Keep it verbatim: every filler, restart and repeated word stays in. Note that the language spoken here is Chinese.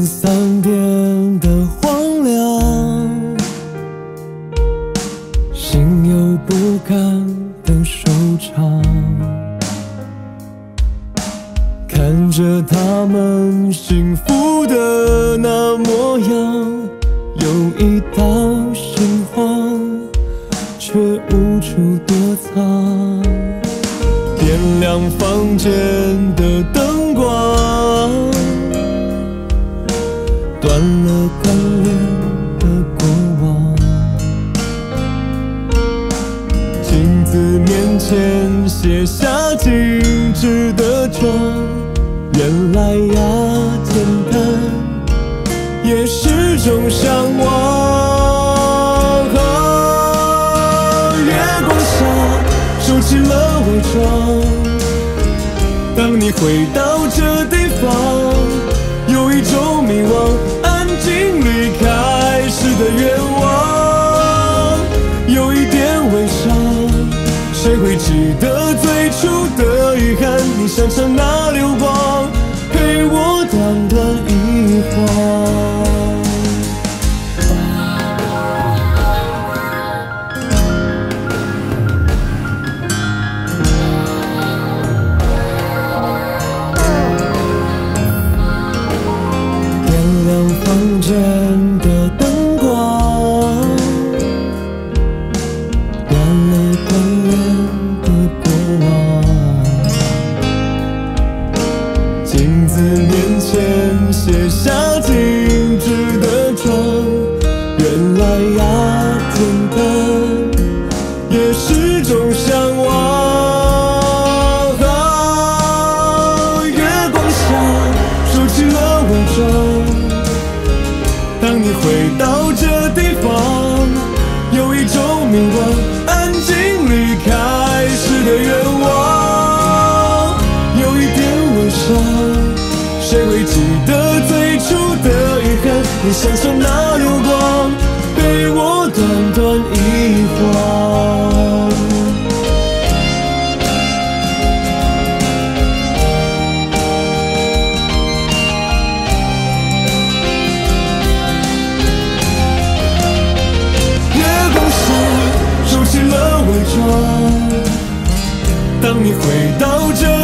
散点的荒凉，心有不甘的收场。看着他们幸福的那模样，有一道心慌，却无处躲藏。点亮房间的灯光，断了关联的过往。镜子面前写下精致的妆，原来呀简单也是种向往。哦，月光下收起了伪装，当你回到这地方，有一种迷惘，安静离开时的愿望，有一点微伤，谁会记得最初的遗憾？你像场那流光，陪我短短一晃。房间的灯光，断了关联的过往。镜子面前写下精致的妆，原来呀简单也是种向往。哦，月光下收起了伪装，当你回到这地方，有一种迷惘，安静离开时的愿望，有一点微伤，谁会记得最初的遗憾？你像场那流光，陪我短短一晃。收起了伪装，当你回到这